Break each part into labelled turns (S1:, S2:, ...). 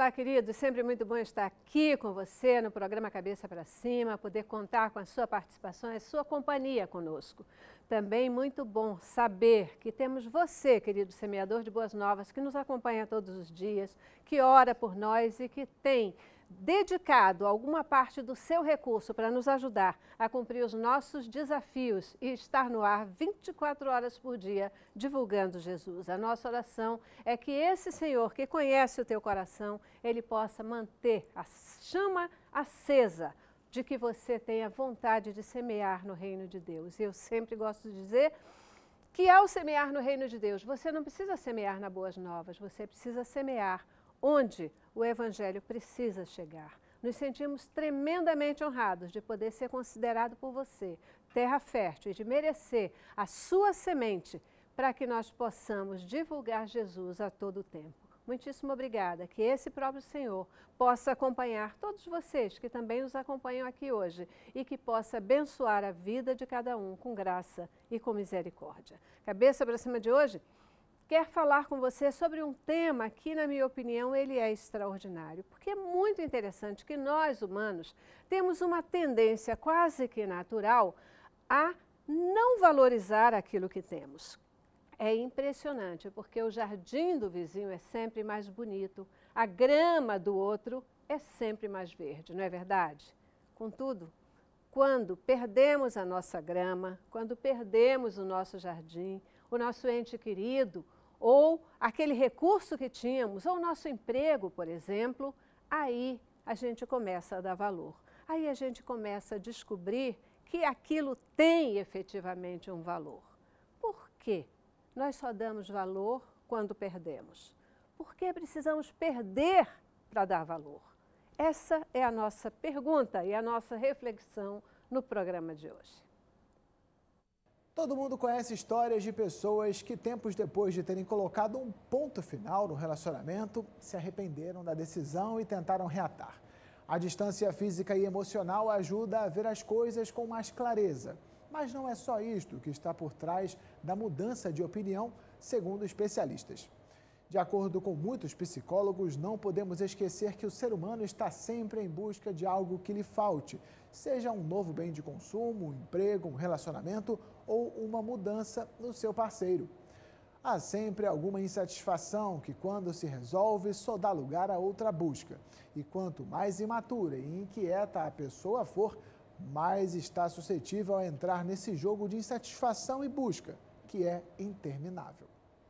S1: Olá, queridos, sempre muito bom estar aqui com você no programa Cabeça para Cima, poder contar com a sua participação e a sua companhia conosco. Também muito bom saber que temos você, querido semeador de boas novas, que nos acompanha todos os dias, que ora por nós e que tem dedicado alguma parte do seu recurso para nos ajudar a cumprir os nossos desafios e estar no ar 24 horas por dia divulgando Jesus. A nossa oração é que esse Senhor que conhece o teu coração, Ele possa manter a chama acesa de que você tenha vontade de semear no reino de Deus. E eu sempre gosto de dizer que ao semear no reino de Deus, você não precisa semear na Boas Novas, você precisa semear onde o Evangelho precisa chegar. Nos sentimos tremendamente honrados de poder ser considerado por você terra fértil e de merecer a sua semente para que nós possamos divulgar Jesus a todo tempo. Muitíssimo obrigada, que esse próprio Senhor possa acompanhar todos vocês que também nos acompanham aqui hoje e que possa abençoar a vida de cada um com graça e com misericórdia. Cabeça para cima de hoje, quer falar com você sobre um tema que, na minha opinião, ele é extraordinário, porque é muito interessante que nós, humanos, temos uma tendência quase que natural a não valorizar aquilo que temos. É impressionante, porque o jardim do vizinho é sempre mais bonito, a grama do outro é sempre mais verde, não é verdade? Contudo, quando perdemos a nossa grama, quando perdemos o nosso jardim, o nosso ente querido, ou aquele recurso que tínhamos, ou o nosso emprego, por exemplo, aí a gente começa a dar valor. Aí a gente começa a descobrir que aquilo tem efetivamente um valor. Por quê? Nós só damos valor quando perdemos. Por que precisamos perder para dar valor? Essa é a nossa pergunta e a nossa reflexão no programa de hoje.
S2: Todo mundo conhece histórias de pessoas que, tempos depois de terem colocado um ponto final no relacionamento, se arrependeram da decisão e tentaram reatar. A distância física e emocional ajuda a ver as coisas com mais clareza. Mas não é só isto que está por trás da mudança de opinião, segundo especialistas. De acordo com muitos psicólogos, não podemos esquecer que o ser humano está sempre em busca de algo que lhe falte, seja um novo bem de consumo, um emprego, um relacionamento ou uma mudança no seu parceiro. Há sempre alguma insatisfação que, quando se resolve, só dá lugar a outra busca. E quanto mais imatura e inquieta a pessoa for, mais está suscetível a entrar nesse jogo de insatisfação e busca, que é interminável.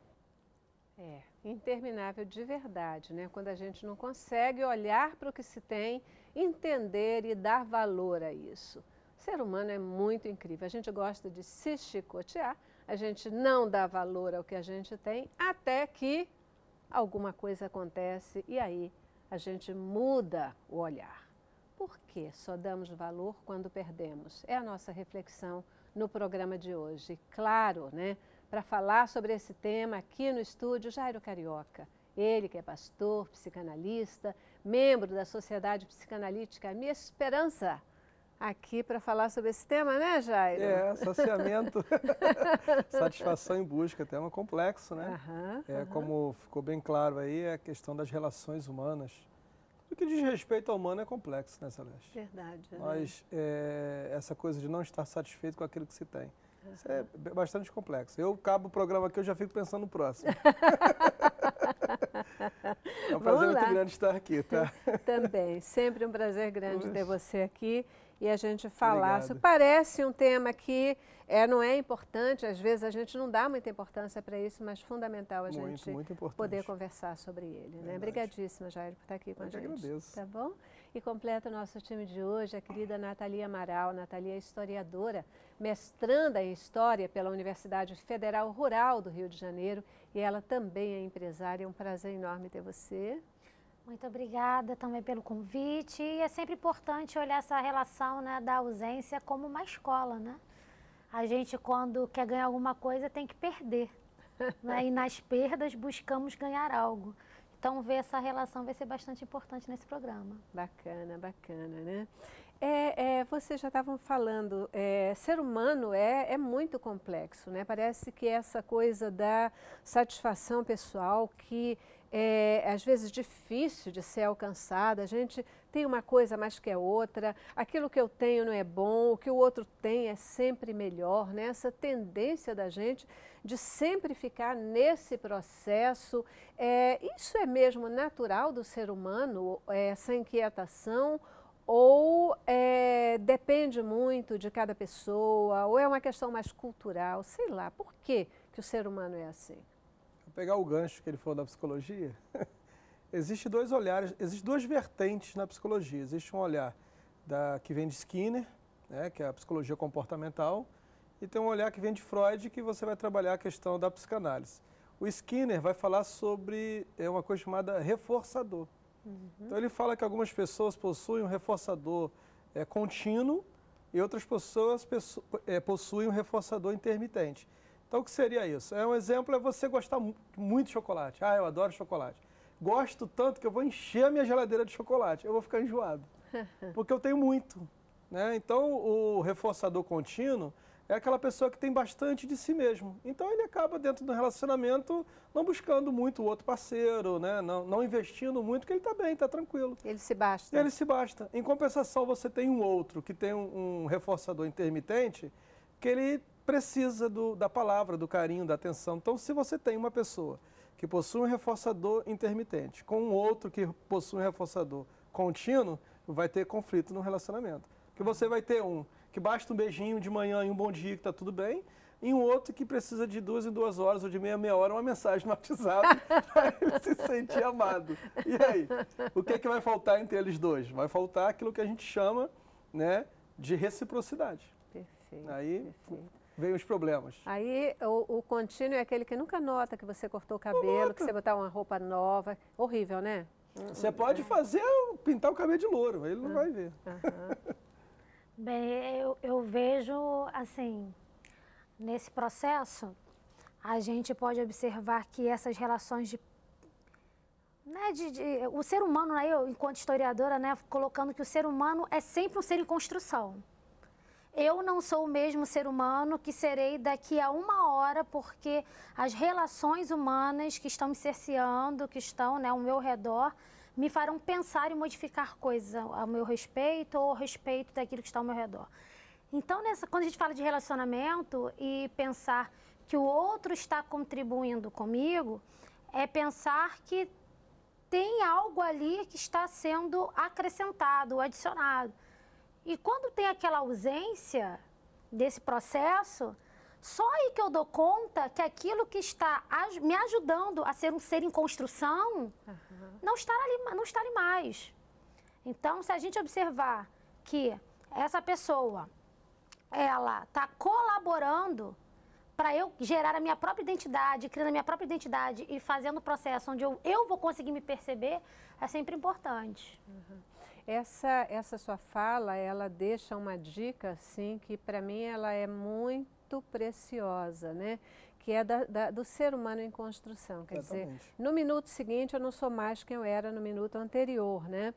S1: É, interminável de verdade, né? Quando a gente não consegue olhar para o que se tem, entender e dar valor a isso. O ser humano é muito incrível, a gente gosta de se chicotear, a gente não dá valor ao que a gente tem, até que alguma coisa acontece e aí a gente muda o olhar. Por que só damos valor quando perdemos? É a nossa reflexão no programa de hoje. Claro, né? Para falar sobre esse tema aqui no estúdio, Jairo Carioca. Ele que é pastor, psicanalista, membro da Sociedade Psicanalítica Minha Esperança. Aqui para falar sobre esse tema, né, Jairo?
S3: É, saciamento, satisfação em busca, tema complexo, né? Como ficou bem claro aí, é a questão das relações humanas. Tudo que diz respeito ao humano é complexo, né, Celeste?
S1: Verdade.
S3: Mas essa coisa de não estar satisfeito com aquilo que se tem. Isso é bastante complexo. Eu acabo o programa aqui, eu já fico pensando no próximo. É um prazer muito grande estar aqui, tá?
S1: Também, sempre um prazer grande ter você aqui e a gente falar. Parece um tema que não é importante, às vezes a gente não dá muita importância para isso, mas fundamental a gente poder conversar sobre ele. Né? Obrigadíssima, Jairo, por estar aqui com a gente.
S3: Agradeço.
S1: Tá bom? E completa o nosso time de hoje a querida Nathalie Amaral. Nathalie é historiadora, mestranda em História pela Universidade Federal Rural do Rio de Janeiro e ela também é empresária. É um prazer enorme ter você.
S4: Muito obrigada também pelo convite. E é sempre importante olhar essa relação, né, da ausência como uma escola, né? A gente, quando quer ganhar alguma coisa, tem que perder. Né? E nas perdas buscamos ganhar algo. Então, ver essa relação vai ser bastante importante nesse programa.
S1: Bacana, bacana, né? Vocês já estavam falando, ser humano é muito complexo, né? Parece que essa coisa da satisfação pessoal que é às vezes difícil de ser alcançada, a gente tem uma coisa mais que a outra, aquilo que eu tenho não é bom, o que o outro tem é sempre melhor, né? Essa tendência da gente de sempre ficar nesse processo, isso é mesmo natural do ser humano, essa inquietação? Ou depende muito de cada pessoa, ou é uma questão mais cultural, sei lá, por que o ser humano é assim?
S3: Vou pegar o gancho que ele falou da psicologia. Existem dois olhares, existem duas vertentes na psicologia. Existe um olhar que vem de Skinner, né, que é a psicologia comportamental, e tem um olhar que vem de Freud, que você vai trabalhar a questão da psicanálise. O Skinner vai falar sobre uma coisa chamada reforçador. Então ele fala que algumas pessoas possuem um reforçador contínuo e outras pessoas possuem um reforçador intermitente. Então o que seria isso? Um exemplo é você gostar muito de chocolate. Ah, eu adoro chocolate. Gosto tanto que eu vou encher a minha geladeira de chocolate. Eu vou ficar enjoado, porque eu tenho muito, né? Então o reforçador contínuo é aquela pessoa que tem bastante de si mesmo. Então ele acaba dentro do relacionamento não buscando muito o outro parceiro, né? Não investindo muito, porque ele está bem, está tranquilo.
S1: Ele se basta.
S3: Ele se basta. Em compensação, você tem um outro que tem um reforçador intermitente que ele precisa da palavra, do carinho, da atenção. Então, se você tem uma pessoa que possui um reforçador intermitente com um outro que possui um reforçador contínuo, vai ter conflito no relacionamento. Porque você vai ter um que basta um beijinho de manhã e um bom dia que está tudo bem, e um outro que precisa de 2 em 2 horas ou de meia hora uma mensagem no WhatsApp para ele se sentir amado. E aí, o que vai faltar entre eles dois? Vai faltar aquilo que a gente chama, né, de reciprocidade.
S1: Perfeito.
S3: Aí vem os problemas.
S1: Aí o contínuo é aquele que nunca nota que você cortou o cabelo, que você botar uma roupa nova. Horrível, né?
S3: Você pode pintar o cabelo de louro, ele não vai ver.
S4: Bem, eu vejo, assim, nesse processo, a gente pode observar que essas relações o ser humano, né, eu, enquanto historiadora, né, colocando que o ser humano é sempre um ser em construção. Eu não sou o mesmo ser humano que serei daqui a 1 hora, porque as relações humanas que estão me cerceando, que estão, né, ao meu redor, me farão pensar e modificar coisas ao meu respeito ou ao respeito daquilo que está ao meu redor. Então, quando a gente fala de relacionamento e pensar que o outro está contribuindo comigo, é pensar que tem algo ali que está sendo acrescentado, adicionado. E quando tem aquela ausência desse processo, só aí que eu dou conta que aquilo que está me ajudando a ser um ser em construção não está ali mais. Então, se a gente observar que essa pessoa, ela está colaborando para eu gerar a minha própria identidade, criando a minha própria identidade e fazendo o processo onde eu vou conseguir me perceber, é sempre importante.
S1: Essa sua fala, ela deixa uma dica, assim, que para mim ela é muito preciosa, né? Que é do ser humano em construção. Quer dizer, no minuto seguinte eu não sou mais quem eu era no minuto anterior, né?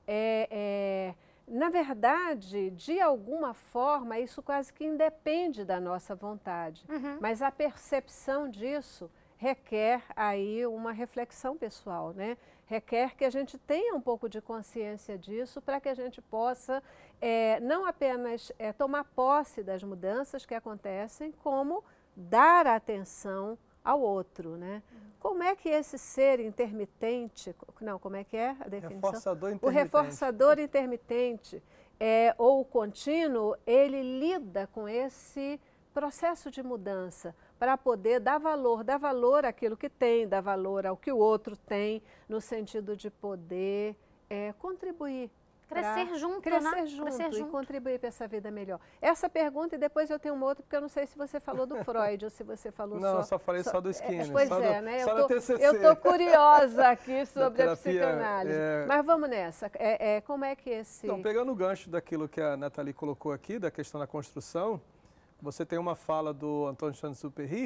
S1: Na verdade, de alguma forma, isso quase que independe da nossa vontade. Mas a percepção disso requer aí uma reflexão pessoal, né? Requer que a gente tenha um pouco de consciência disso para que a gente possa não apenas tomar posse das mudanças que acontecem, como dar atenção ao outro, né? Como é que esse ser intermitente, não, como é que é a definição?
S3: Reforçador intermitente.
S1: O reforçador intermitente ou o contínuo, ele lida com esse processo de mudança para poder dar valor àquilo que tem, dar valor ao que o outro tem, no sentido de poder contribuir.
S4: Crescer junto,
S1: crescer junto e contribuir para essa vida melhor. Essa pergunta, e depois eu tenho uma outra, porque eu não sei se você falou do Freud ou se você falou
S3: não, eu só falei só do Skinner.
S1: Pois né? Eu estou curiosa aqui sobre a psicanálise. Mas vamos nessa. Como é que esse...
S3: Então, pegando o gancho daquilo que a Nathalie colocou aqui, da questão da construção, você tem uma fala do Antoine de Saint-Exupéry,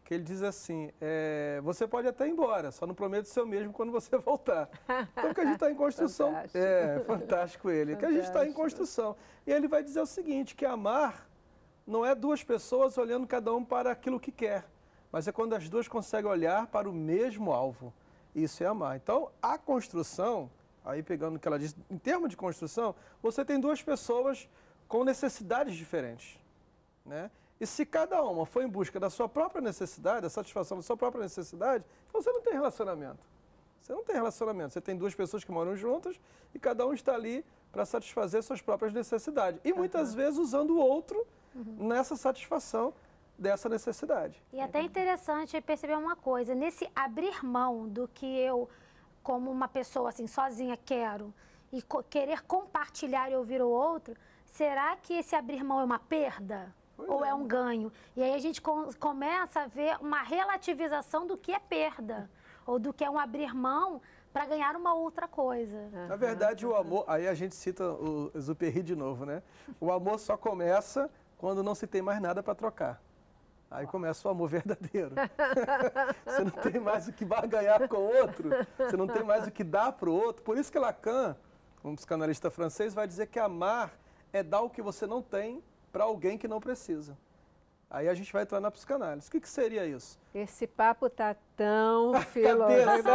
S3: que ele diz assim, você pode até ir embora, só não promete ser o mesmo quando você voltar. Então, que a gente está em construção.
S1: Fantástico.
S3: Fantástico ele. Fantástico. Que a gente está em construção. E ele vai dizer o seguinte, que amar não é duas pessoas olhando cada um para aquilo que quer, mas é quando as duas conseguem olhar para o mesmo alvo. Isso é amar. Então, a construção, aí pegando o que ela diz, em termos de construção, você tem duas pessoas com necessidades diferentes, né? E se cada uma for em busca da sua própria necessidade, da satisfação da sua própria necessidade, então você não tem relacionamento. Você não tem relacionamento. Você tem duas pessoas que moram juntas e cada um está ali para satisfazer suas próprias necessidades. E muitas vezes usando o outro nessa satisfação dessa necessidade.
S4: E até interessante perceber uma coisa, nesse abrir mão do que eu, como uma pessoa assim, sozinha, quero, e querer compartilhar e ouvir o outro, será que esse abrir mão é uma perda? Ou é um ganho? E aí a gente começa a ver uma relativização do que é perda, ou do que é um abrir mão para ganhar uma outra coisa.
S3: Na verdade, o amor, aí a gente cita o Exupéry de novo, né? O amor só começa quando não se tem mais nada para trocar. Aí começa o amor verdadeiro. Você não tem mais o que barganhar com o outro, você não tem mais o que dar para o outro. Por isso que Lacan, um psicanalista francês, vai dizer que amar é dar o que você não tem para alguém que não precisa. Aí a gente vai entrar na psicanálise. O que seria isso?
S1: Esse papo tá tão filosófico.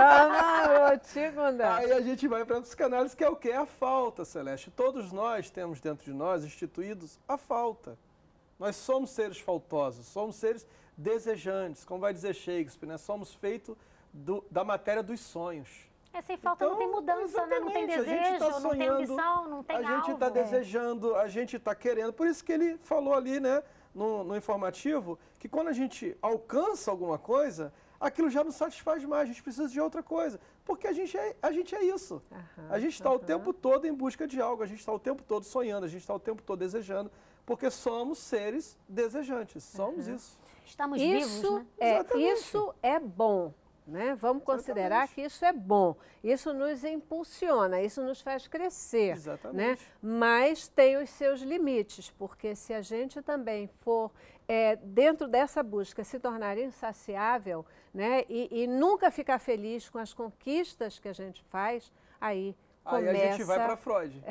S3: Aí a gente vai para a psicanálise, que é o quê? A falta, Celeste. Todos nós temos dentro de nós instituídos a falta. Nós somos seres faltosos, somos seres desejantes, como vai dizer Shakespeare, né? Somos feitos da matéria dos sonhos.
S4: Sem falta então, não tem mudança, né? Não tem desejo,
S3: tá
S4: não tem ambição, não tem algo.
S3: A gente está desejando, a gente está querendo. Por isso que ele falou ali, né, no informativo, que quando a gente alcança alguma coisa, aquilo já não satisfaz mais, a gente precisa de outra coisa. Porque a gente é isso. A gente está o tempo todo em busca de algo, a gente está o tempo todo sonhando, a gente está o tempo todo desejando, porque somos seres desejantes, somos isso.
S4: Estamos vivos, né?
S1: Isso é bom. Né? Vamos considerar que isso é bom, isso nos impulsiona, isso nos faz crescer, né? Mas tem os seus limites, porque se a gente também for dentro dessa busca se tornar insaciável, né? E nunca ficar feliz com as conquistas que a gente faz, aí começa...
S3: Aí a gente vai para Freud.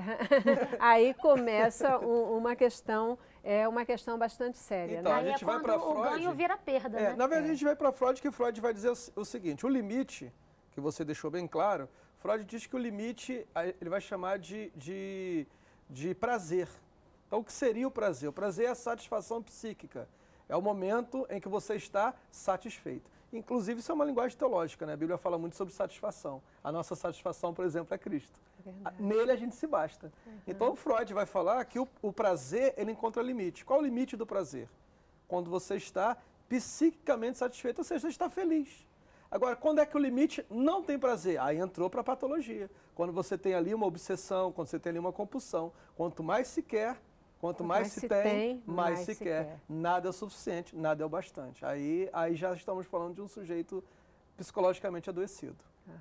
S1: Aí começa uma questão bastante séria.
S3: Então,
S1: né?
S3: a gente vai para Freud.
S4: O ganho vira perda, né?
S3: Na verdade, a gente vai para Freud, que Freud vai dizer o seguinte: o limite, que você deixou bem claro, Freud diz que o limite ele vai chamar de prazer. Então, o que seria o prazer? O prazer é a satisfação psíquica. É o momento em que você está satisfeito. Inclusive, isso é uma linguagem teológica, né? A Bíblia fala muito sobre satisfação. A nossa satisfação, por exemplo, é Cristo. Nele a gente se basta. Então, Freud vai falar que o prazer, ele encontra limite. Qual o limite do prazer? Quando você está psiquicamente satisfeito, ou seja, você está feliz. Agora, quando é que o limite não tem prazer? Aí entrou para a patologia. Quando você tem ali uma obsessão, quando você tem ali uma compulsão. Quanto mais se quer, quanto mais se tem, mais se quer. Nada é o suficiente, nada é o bastante. Aí já estamos falando de um sujeito psicologicamente adoecido.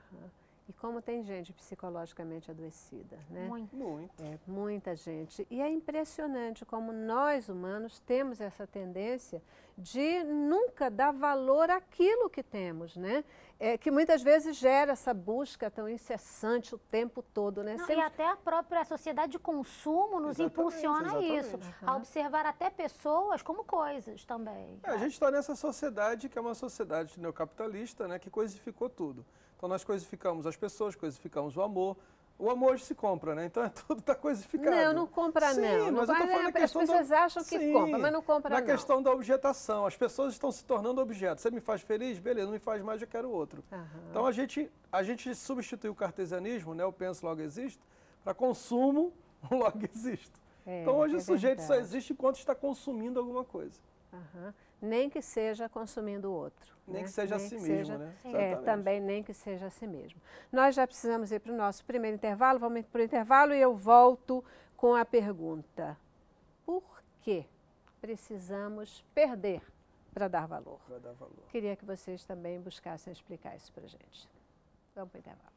S1: E como tem gente psicologicamente adoecida, né?
S4: Muito.
S1: Muita gente. E é impressionante como nós, humanos, temos essa tendência de nunca dar valor àquilo que temos, né? Que muitas vezes gera essa busca tão incessante o tempo todo, né?
S4: E até a própria sociedade de consumo nos impulsiona a isso, a observar até pessoas como coisas também.
S3: A gente está nessa sociedade que é uma sociedade neocapitalista, né? Que coisificou tudo. Então nós coisificamos as pessoas, coisificamos o amor. O amor hoje se compra, né? Então tudo está coisificado.
S1: Não compra
S3: sim,
S1: não.
S3: Mas eu tô falando
S1: as pessoas acham que compra, mas não compra não.
S3: Na questão da objetação, as pessoas estão se tornando objetos. Você me faz feliz? Beleza, não me faz mais, eu quero outro. Então a gente substituiu o cartesianismo, né? Eu penso, logo existo, para consumo, logo existo. Então hoje o sujeito só existe enquanto está consumindo alguma coisa.
S1: Nem que seja consumindo o outro.
S3: Nem que seja a si mesmo, né?
S1: Também nem que seja a si mesmo. Nós já precisamos ir para o nosso primeiro intervalo, vamos para o intervalo e eu volto com a pergunta: por que precisamos perder para dar valor? Queria que vocês também buscassem explicar isso para a gente. Vamos para o intervalo.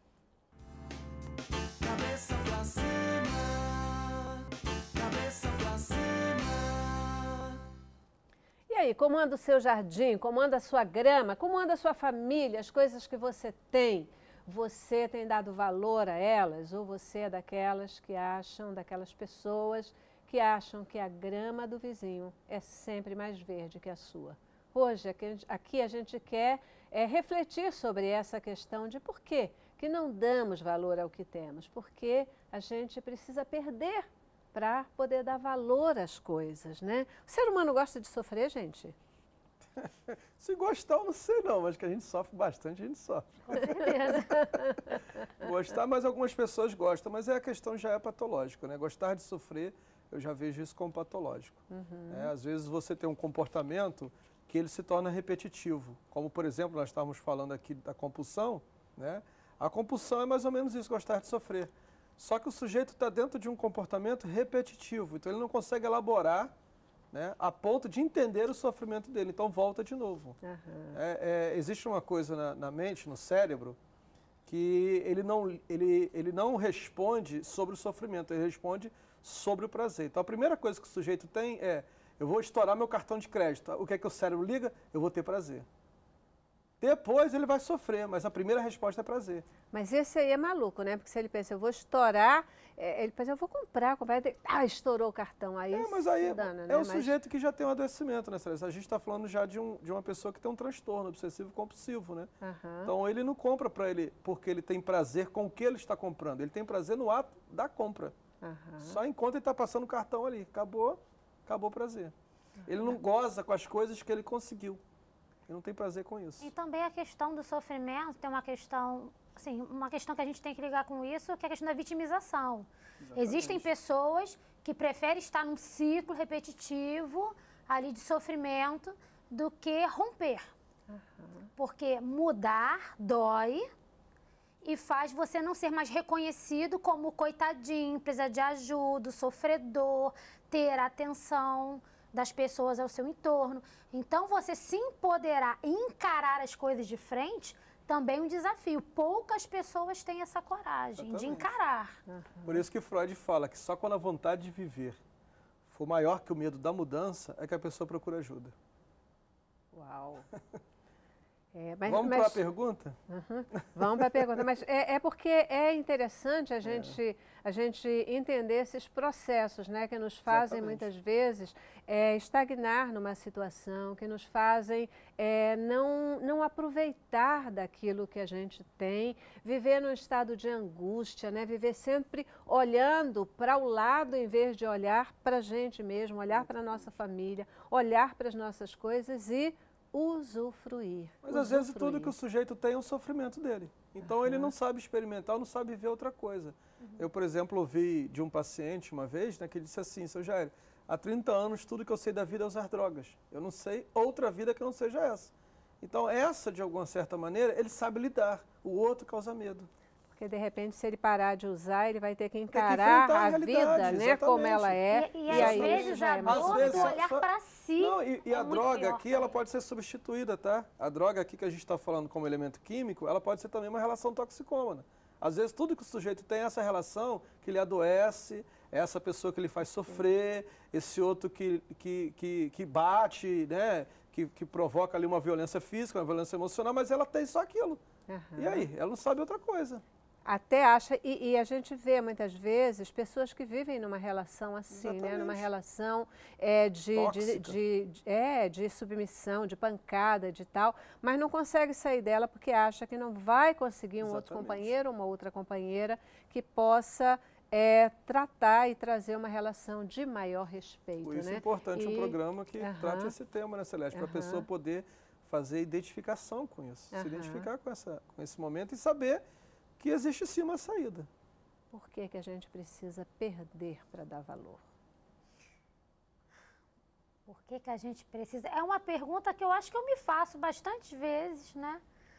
S5: Cabeça pra cima, cabeça pra cima.
S1: E aí, como anda o seu jardim, como anda a sua grama, como anda a sua família, as coisas que você tem? Você tem dado valor a elas ou você é daquelas pessoas que acham que a grama do vizinho é sempre mais verde que a sua? Hoje, aqui a gente quer refletir sobre essa questão de por quê que não damos valor ao que temos, porque a gente precisa perder para poder dar valor às coisas, né? O ser humano gosta de sofrer, gente?
S3: Se gostar, eu não sei não, mas que a gente sofre bastante, a gente sofre.
S1: Com certeza.
S3: Gostar, mas algumas pessoas gostam, mas a questão já é patológica, né? Gostar de sofrer, eu já vejo isso como patológico. Às vezes você tem um comportamento que ele se torna repetitivo, como por exemplo, nós estávamos falando aqui da compulsão, né? A compulsão é mais ou menos isso, gostar de sofrer. Só que o sujeito está dentro de um comportamento repetitivo, então ele não consegue elaborar, né, a ponto de entender o sofrimento dele, então volta de novo. Existe uma coisa na mente, no cérebro, que ele não responde sobre o sofrimento, ele responde sobre o prazer. Então a primeira coisa que o sujeito tem é, eu vou estourar meu cartão de crédito, o que é que o cérebro liga? Eu vou ter prazer. Depois ele vai sofrer, mas a primeira resposta é prazer.
S1: Mas esse aí é maluco, né? Porque se ele pensa, eu vou estourar, ele pensa, eu vou comprar, estourou o cartão, aí
S3: mas aí
S1: dana,
S3: é
S1: né?
S3: o sujeito que já tem um adoecimento, né, Celeste? A gente está falando já de uma pessoa que tem um transtorno obsessivo-compulsivo, né? Então ele não compra para ele porque ele tem prazer com o que ele está comprando, ele tem prazer no ato da compra. Só enquanto ele está passando o cartão ali, acabou o prazer. Ele não goza com as coisas que ele conseguiu. Ele não tem prazer com isso.
S4: E também a questão do sofrimento, tem uma questão que a gente tem que ligar com isso, que é a questão da vitimização. Exatamente. Existem pessoas que preferem estar num ciclo repetitivo ali de sofrimento do que romper. Porque mudar dói e faz você não ser mais reconhecido como coitadinho, precisa de ajuda, sofredor, ter atenção das pessoas ao seu entorno. Então, você se empoderar e encarar as coisas de frente também é um desafio. Poucas pessoas têm essa coragem de encarar.
S3: Por isso que Freud fala que só quando a vontade de viver for maior que o medo da mudança é que a pessoa procura ajuda.
S1: Uau!
S3: Vamos para a pergunta?
S1: Vamos para a pergunta, mas é porque é interessante a gente entender esses processos, né, que nos fazem muitas vezes estagnar numa situação, que nos fazem não aproveitar daquilo que a gente tem, viver num estado de angústia, né, viver sempre olhando para o lado em vez de olhar para a gente mesmo, olhar para a nossa família, olhar para as nossas coisas e usufruir.
S3: Mas às vezes tudo que o sujeito tem é o sofrimento dele. Então ele não sabe experimentar, não sabe ver outra coisa. Eu, por exemplo, ouvi de um paciente uma vez, né, que ele disse assim, seu Jair, há 30 anos tudo que eu sei da vida é usar drogas. Eu não sei outra vida que não seja essa. Então essa, de alguma certa maneira, ele sabe lidar. O outro causa medo.
S1: Porque, de repente, se ele parar de usar, ele vai ter que encarar a vida, né, como ela é.
S4: E às vezes a dor é olhar para si.
S3: Não, e a droga aqui, ela pode ser substituída, tá? A droga aqui que a gente está falando como elemento químico, ela pode ser também uma relação toxicômana. Às vezes, tudo que o sujeito tem é essa relação que ele adoece, é essa pessoa que ele faz sofrer, esse outro que bate, né, que provoca ali uma violência física, uma violência emocional, mas ela tem só aquilo. E aí? Ela não sabe outra coisa.
S1: Até acha, e a gente vê muitas vezes pessoas que vivem numa relação assim, né? Numa relação de submissão, de pancada, de tal, mas não consegue sair dela porque acha que não vai conseguir um outro companheiro, uma outra companheira que possa tratar e trazer uma relação de maior respeito.
S3: Por isso
S1: né?
S3: é importante um programa que trate esse tema, né, Celeste? Para a pessoa poder fazer identificação com isso, se identificar com esse momento e saber que existe sim uma saída.
S1: Por que a gente precisa perder para dar valor?
S4: Por que a gente precisa? É uma pergunta que eu acho que eu me faço bastante vezes, né?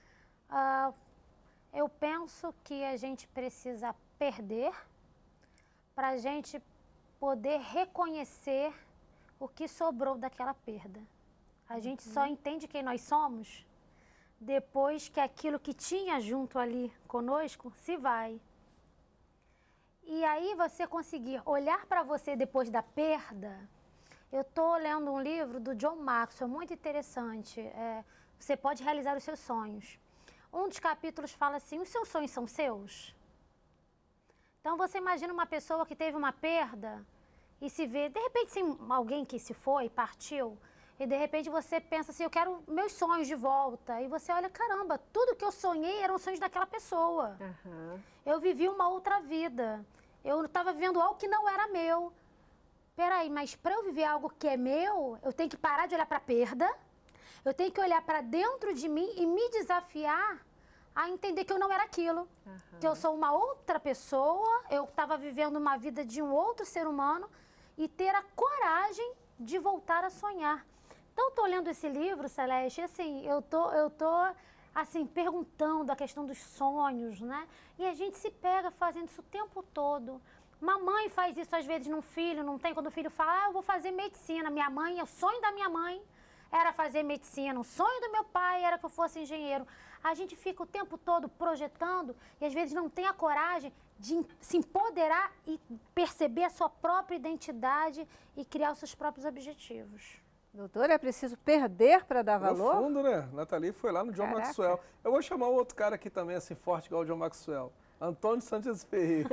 S4: Eu penso que a gente precisa perder para a gente poder reconhecer o que sobrou daquela perda. A gente só entende quem nós somos depois que aquilo que tinha junto ali conosco se vai. E aí você conseguir olhar para você depois da perda Eu estou lendo um livro do John Maxwell, muito interessante. Você pode realizar os seus sonhos. Um dos capítulos fala assim, os seus sonhos são seus? Então você imagina uma pessoa que teve uma perda e se vê, de repente, sem alguém que se foi, partiu, e de repente você pensa assim, eu quero meus sonhos de volta. E você olha, caramba, tudo que eu sonhei eram sonhos daquela pessoa.
S1: Uhum.
S4: Eu vivi uma outra vida. Eu estava vivendo algo que não era meu. Peraí, mas para eu viver algo que é meu, eu tenho que parar de olhar para a perda, eu tenho que olhar para dentro de mim e me desafiar a entender que eu não era aquilo. Que eu sou uma outra pessoa, eu estava vivendo uma vida de um outro ser humano e ter a coragem de voltar a sonhar. Então, estou lendo esse livro, Celeste, e assim, eu tô assim, perguntando a questão dos sonhos, né? E a gente se pega fazendo isso o tempo todo. Mamãe faz isso às vezes num filho, não tem? Quando o filho fala, eu vou fazer medicina. Minha mãe, o sonho da minha mãe era fazer medicina, o sonho do meu pai era que eu fosse engenheiro. A gente fica o tempo todo projetando e às vezes não tem a coragem de se empoderar e perceber a sua própria identidade e criar os seus próprios objetivos.
S1: Doutora, é preciso perder para dar valor?
S3: Profundo, né? Nathalie foi lá no John Maxwell. Eu vou chamar o outro cara aqui também, assim, forte igual o John Maxwell. Antônio Saint-Exupéry.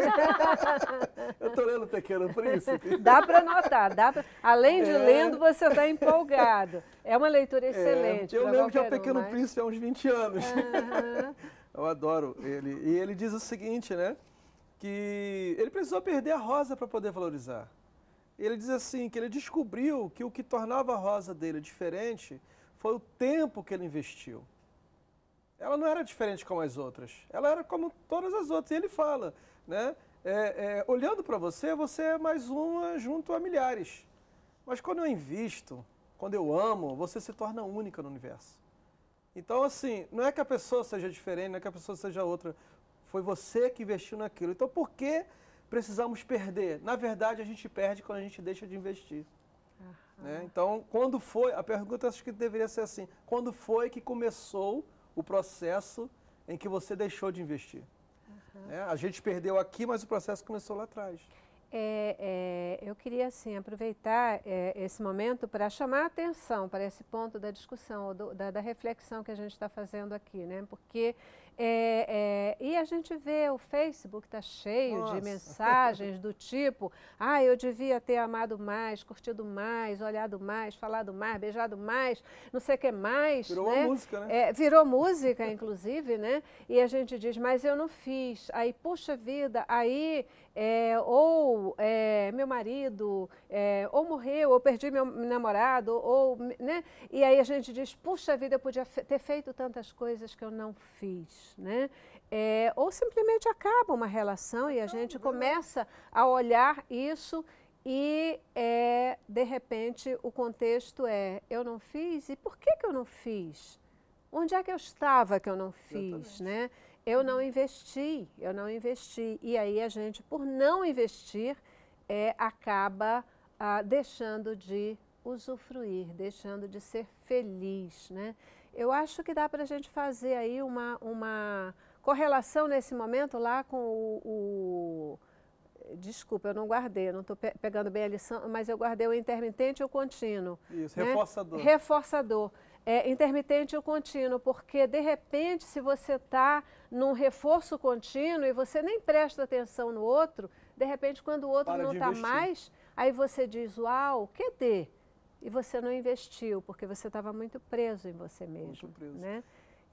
S3: Eu estou lendo o Pequeno Príncipe.
S1: Dá para notar. Além de lendo, você está empolgado. É uma leitura excelente.
S3: Eu lembro de O Pequeno Príncipe há uns 20 anos. Eu adoro ele. E ele diz o seguinte, né? Que ele precisou perder a rosa para poder valorizar. Ele diz assim, que ele descobriu que o que tornava a rosa dele diferente foi o tempo que ele investiu. Ela não era diferente como as outras, ela era como todas as outras. E ele fala, né? Olhando para você, você é mais uma junto a milhares. Mas quando eu invisto, quando eu amo, você se torna única no universo. Então, assim, não é que a pessoa seja diferente, não é que a pessoa seja outra. Foi você que investiu naquilo. Então, por que precisamos perder? Na verdade, a gente perde quando a gente deixa de investir. Né? Então, quando foi, a pergunta acho que deveria ser assim, quando foi que começou o processo em que você deixou de investir? A gente perdeu aqui, mas o processo começou lá atrás.
S1: Eu queria, assim, aproveitar esse momento para chamar a atenção para esse ponto da discussão, da reflexão que a gente está fazendo aqui, né? Porque e a gente vê o Facebook está cheio de mensagens do tipo, eu devia ter amado mais, curtido mais, olhado mais, falado mais, beijado mais, não sei o que mais.
S3: Virou uma música, né?
S1: Virou música, inclusive, né? E a gente diz, mas eu não fiz. Aí, puxa vida, aí meu marido, ou morreu, ou perdi meu namorado, né? E aí a gente diz, puxa vida, eu podia ter feito tantas coisas que eu não fiz, né? Ou simplesmente acaba uma relação e a gente começa a olhar isso e, de repente, o contexto eu não fiz, e por que eu não fiz? Onde é que eu estava que eu não fiz, né? Eu não investi. E aí a gente, por não investir, acaba deixando de usufruir, deixando de ser feliz, né? Eu acho que dá para a gente fazer aí uma correlação nesse momento lá com desculpa, eu não guardei, não estou pegando bem a lição, mas eu guardei o intermitente e o contínuo.
S3: Isso,
S1: né?
S3: Reforçador.
S1: Reforçador. Intermitente e o contínuo, porque de repente se você está num reforço contínuo e você nem presta atenção no outro, de repente quando o outro não está mais, aí você diz, uau, cadê? E você não investiu, porque você estava muito preso em você mesmo. Muito preso. Né?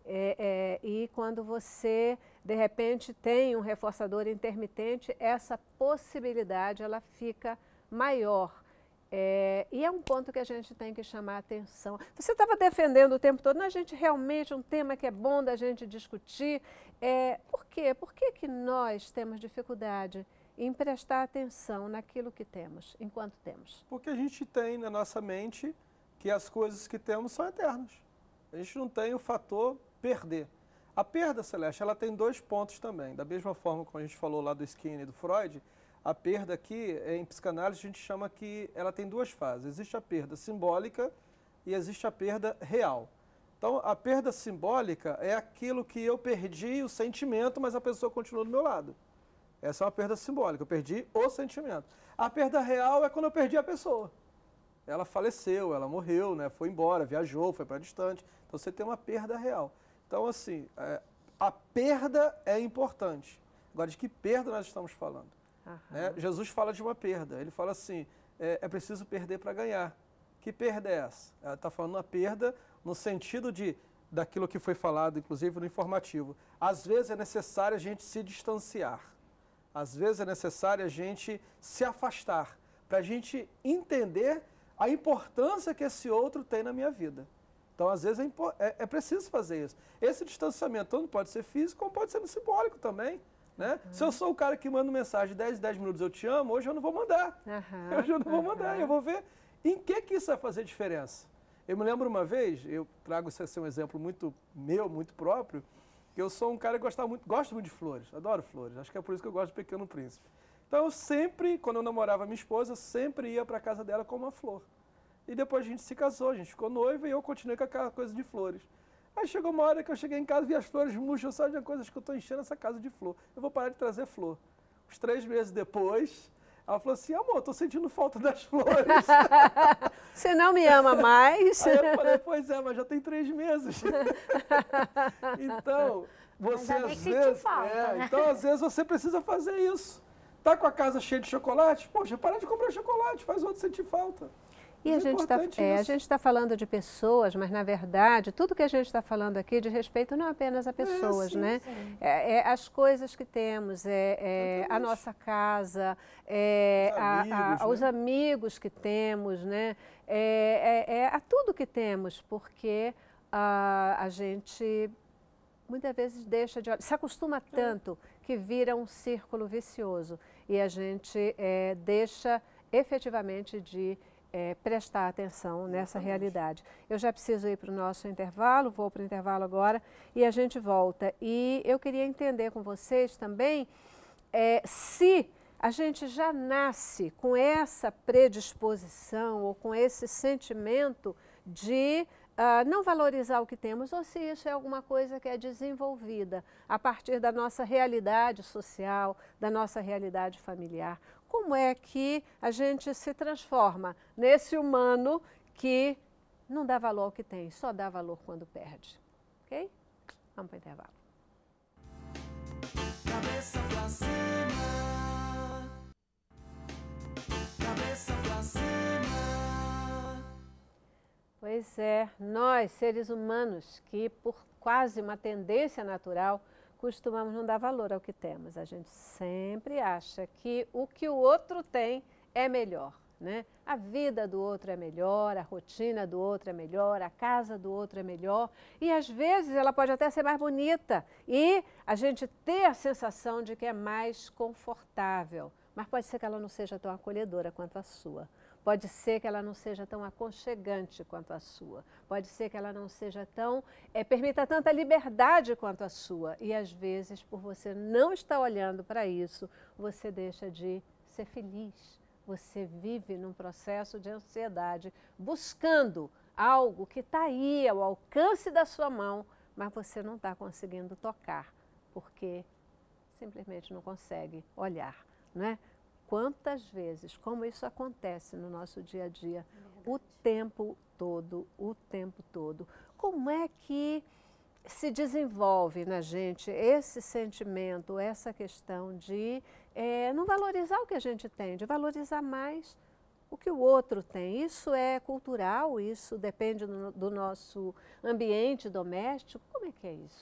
S1: E quando você, de repente, tem um reforçador intermitente, essa possibilidade ela fica maior. E é um ponto que a gente tem que chamar a atenção. Você estava defendendo o tempo todo, mas a gente realmente, um tema que é bom da gente discutir. Por quê? Por que nós temos dificuldade em prestar atenção naquilo que temos, enquanto temos?
S3: Porque a gente tem na nossa mente que as coisas que temos são eternas. A gente não tem o fator perder. A perda, Celeste, ela tem dois pontos também. Da mesma forma como a gente falou lá do Skinner e do Freud, a perda aqui, em psicanálise, a gente chama que ela tem duas fases. Existe a perda simbólica e existe a perda real. Então, a perda simbólica é aquilo que eu perdi o sentimento, mas a pessoa continua do meu lado. Essa é uma perda simbólica, eu perdi o sentimento. A perda real é quando eu perdi a pessoa. ela faleceu, ela morreu, né? Foi embora, viajou, foi para distante. Então você tem uma perda real. Então, assim, a perda é importante. Agora, de que perda nós estamos falando? Né? Jesus fala de uma perda. Ele fala assim, é preciso perder para ganhar. Que perda é essa? Ela está falando uma perda no sentido daquilo que foi falado, inclusive, no informativo. Às vezes é necessário a gente se distanciar. Às vezes é necessário a gente se afastar, para a gente entender a importância que esse outro tem na minha vida. Então, às vezes, é preciso fazer isso. Esse distanciamento tanto pode ser físico, como pode ser simbólico também. Né? Se eu sou o cara que manda mensagem de 10 minutos, eu te amo, hoje eu não vou mandar. Hoje eu não vou mandar. Eu vou ver em que isso vai fazer diferença. Eu me lembro uma vez, eu trago isso assim, um exemplo muito meu, muito próprio, que eu sou um cara que gosto muito de flores, adoro flores. Acho que é por isso que eu gosto de Pequeno Príncipe. Então, eu sempre, quando eu namorava minha esposa, eu sempre ia para a casa dela com uma flor. E depois a gente se casou, a gente ficou noiva e eu continuei com aquela coisa de flores. Aí chegou uma hora que eu cheguei em casa, vi as flores murchas, só de uma coisa, acho que eu estou enchendo essa casa de flor. Eu vou parar de trazer flor. Uns 3 meses depois, ela falou assim, amor, estou sentindo falta das flores.
S1: Você não me ama mais?
S3: Aí eu falei, pois é, mas já tem 3 meses. Então, você às vezes...
S4: né?
S3: Então, às vezes, você precisa fazer isso. Tá com a casa cheia de chocolate? Poxa, para de comprar chocolate, faz outro sentir falta.
S1: E a gente está falando de pessoas, mas, na verdade, tudo que a gente está falando aqui de respeito não apenas a pessoas, né? Sim. As coisas que temos, a nossa casa, os amigos que temos, né? A tudo que temos, porque a gente muitas vezes deixa de olhar, se acostuma tanto que vira um círculo vicioso e a gente deixa efetivamente de prestar atenção nessa realidade. Eu já preciso ir para o nosso intervalo, vou para o intervalo agora e a gente volta. E eu queria entender com vocês também se a gente já nasce com essa predisposição ou com esse sentimento de não valorizar o que temos ou se isso é alguma coisa que é desenvolvida a partir da nossa realidade social, da nossa realidade familiar. Como é que a gente se transforma nesse humano que não dá valor ao que tem, só dá valor quando perde? Ok? Vamos para o intervalo.
S5: Cabeça pra cima. Cabeça pra cima.
S1: Pois é, nós, seres humanos, que por quase uma tendência natural, costumamos não dar valor ao que temos. A gente sempre acha que o outro tem é melhor, né? A vida do outro é melhor, a rotina do outro é melhor, a casa do outro é melhor. E às vezes ela pode até ser mais bonita e a gente ter a sensação de que é mais confortável. Mas pode ser que ela não seja tão acolhedora quanto a sua. Pode ser que ela não seja tão aconchegante quanto a sua. Pode ser que ela não seja tão, permita tanta liberdade quanto a sua. E às vezes, por você não estar olhando para isso, você deixa de ser feliz. Você vive num processo de ansiedade, buscando algo que está aí ao alcance da sua mão, mas você não está conseguindo tocar, porque simplesmente não consegue olhar, não é? Quantas vezes, como isso acontece no nosso dia a dia, o tempo todo, o tempo todo. Como é que se desenvolve na gente esse sentimento, essa questão de não valorizar o que a gente tem, de valorizar mais o que o outro tem? Isso é cultural, isso depende do nosso ambiente doméstico? Como é que é isso?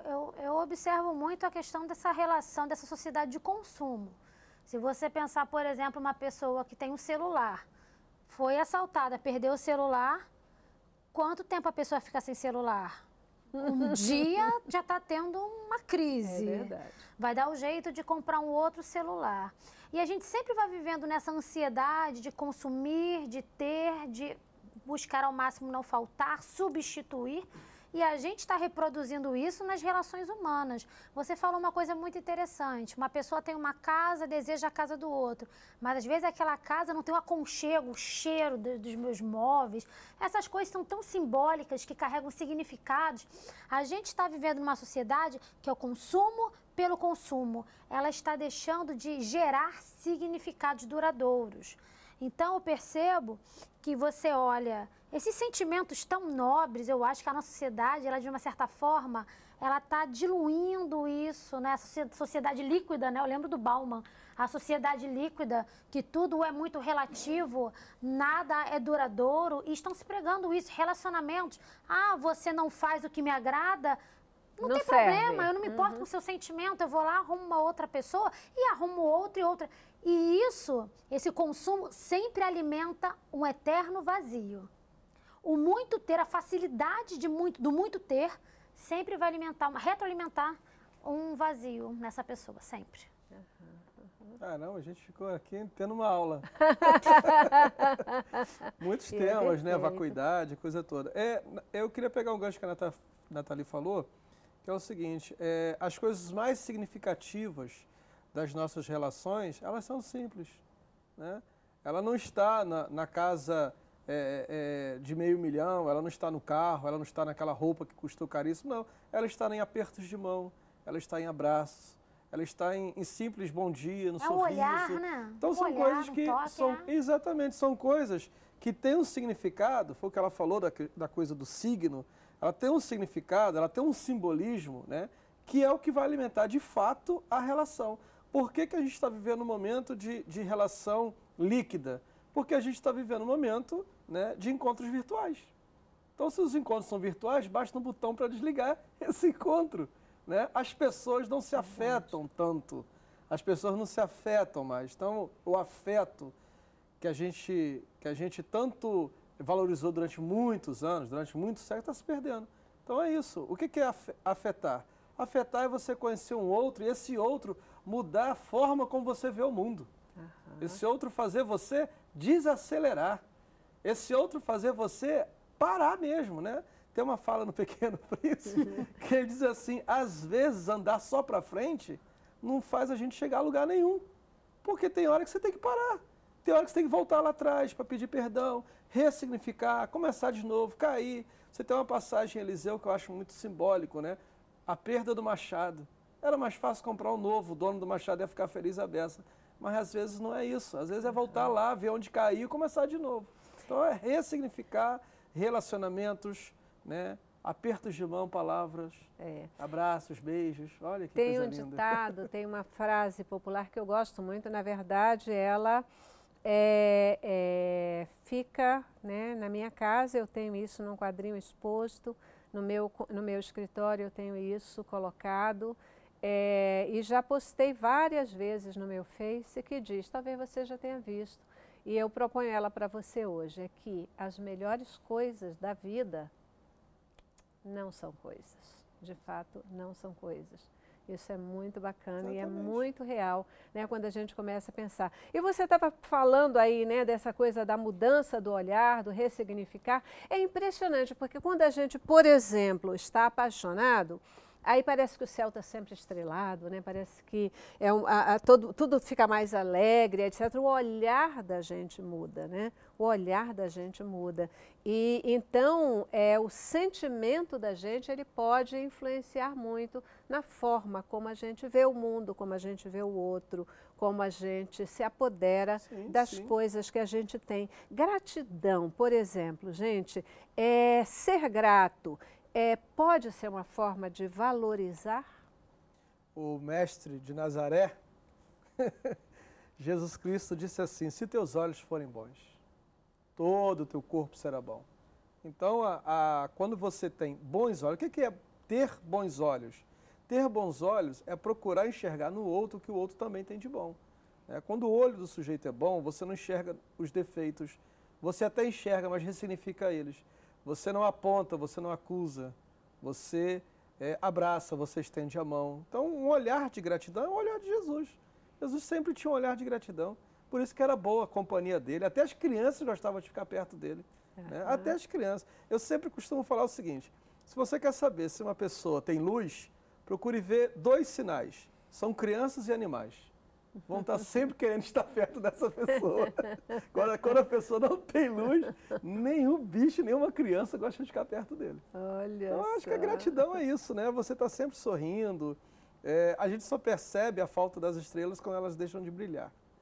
S4: Eu observo muito a questão dessa relação, dessa sociedade de consumo. Se você pensar, por exemplo, uma pessoa que tem um celular, foi assaltada, perdeu o celular, quanto tempo a pessoa fica sem celular? Um dia já está tendo uma crise.
S1: É verdade.
S4: Vai dar o jeito de comprar um outro celular. E a gente sempre vai vivendo nessa ansiedade de consumir, de ter, de buscar ao máximo não faltar, substituir. E a gente está reproduzindo isso nas relações humanas. Você falou uma coisa muito interessante. Uma pessoa tem uma casa, deseja a casa do outro. Mas às vezes aquela casa não tem o aconchego, o cheiro dos meus móveis. Essas coisas são tão simbólicas que carregam significados. A gente está vivendo numa sociedade que é o consumo pelo consumo. Ela está deixando de gerar significados duradouros. Então eu percebo que você olha esses sentimentos tão nobres, eu acho que a nossa sociedade, ela de uma certa forma, ela está diluindo isso, né? A sociedade líquida, né? Eu lembro do Bauman, a sociedade líquida, que tudo é muito relativo, nada é duradouro, e estão se pregando isso, relacionamentos. Ah, você não faz o que me agrada, não tem problema, eu não me importo com o seu sentimento, eu vou lá, arrumo uma outra pessoa e arrumo outra e outra. E isso, esse consumo sempre alimenta um eterno vazio. O muito ter, a facilidade do muito ter, sempre vai retroalimentar um vazio nessa pessoa, sempre.
S3: Caramba, a gente ficou aqui tendo uma aula. Muitos temas, né? Vacuidade, coisa toda. Eu queria pegar um gancho que a Nathalie falou, que é o seguinte, as coisas mais significativas das nossas relações, elas são simples, né? Ela não está na casa de $500 mil, ela não está no carro, ela não está naquela roupa que custou caríssimo, não. Ela está em apertos de mão, ela está em abraços, ela está em simples bom dia, no sorriso.
S4: Olhar, né?
S3: Então são coisas que exatamente, são coisas que têm um significado, foi o que ela falou da coisa do signo, ela tem um significado, ela tem um simbolismo, né, que é o que vai alimentar de fato a relação. Por que a gente está vivendo um momento de relação líquida? Porque a gente está vivendo um momento, né, de encontros virtuais. Então, se os encontros são virtuais, basta um botão para desligar esse encontro, né? As pessoas não se afetam tanto, as pessoas não se afetam mais. Então, o afeto que a gente tanto valorizou durante muitos anos, durante muitos séculos, está se perdendo. Então, é isso. O que é afetar? Afetar é você conhecer um outro e esse outro mudar a forma como você vê o mundo. Esse outro fazer você desacelerar. Esse outro fazer você parar mesmo, né? Tem uma fala no Pequeno Príncipe que ele diz assim, às vezes andar só para frente não faz a gente chegar a lugar nenhum. Porque tem hora que você tem que parar. Tem hora que você tem que voltar lá atrás para pedir perdão, ressignificar, começar de novo, cair. Você tem uma passagem em Eliseu que eu acho muito simbólico, né? A perda do machado. Era mais fácil comprar um novo, o dono do machado ia ficar feliz à beça. Mas às vezes não é isso. Às vezes é voltar lá, ver onde caiu e começar de novo. Então é ressignificar relacionamentos, né? Apertos de mão, palavras, abraços, beijos. Olha que coisa linda.
S1: Tem um ditado, tem uma frase popular que eu gosto muito. Na verdade, ela fica, né, na minha casa. Eu tenho isso num quadrinho exposto. No meu escritório eu tenho isso colocado. E já postei várias vezes no meu Face que diz, talvez você já tenha visto, e eu proponho ela para você hoje, é que as melhores coisas da vida não são coisas, de fato não são coisas. Isso é muito bacana. Exatamente. E é muito real, né, quando a gente começa a pensar. E você estava falando aí, né, dessa coisa da mudança do olhar, do ressignificar. É impressionante, porque quando a gente, por exemplo, está apaixonado, aí parece que o céu está sempre estrelado, né? Parece que tudo fica mais alegre, etc. O olhar da gente muda, né? O olhar da gente muda. E então, o sentimento da gente, ele pode influenciar muito na forma como a gente vê o mundo, como a gente vê o outro, como a gente se apodera das coisas que a gente tem. Gratidão, por exemplo, gente, ser grato, pode ser uma forma de valorizar?
S3: O mestre de Nazaré, Jesus Cristo, disse assim, se teus olhos forem bons, todo o teu corpo será bom. Então, quando você tem bons olhos, o que é ter bons olhos? Ter bons olhos é procurar enxergar no outro o que o outro também tem de bom. Quando o olho do sujeito é bom, você não enxerga os defeitos, você até enxerga, mas ressignifica eles. Você não aponta, você não acusa, você abraça, você estende a mão. Então, um olhar de gratidão é um olhar de Jesus. Jesus sempre tinha um olhar de gratidão, por isso que era boa a companhia dele. Até as crianças gostavam de ficar perto dele. Né? Até as crianças. Eu sempre costumo falar o seguinte, se você quer saber se uma pessoa tem luz, procure ver 2 sinais. São crianças e animais. Vão estar sempre querendo estar perto dessa pessoa. Agora, quando a pessoa não tem luz, nenhum bicho, nenhuma criança gosta de ficar perto dele.
S1: Olha
S3: então, eu acho que a gratidão é isso, né? Você está sempre sorrindo. A gente só percebe a falta das estrelas quando elas deixam de brilhar.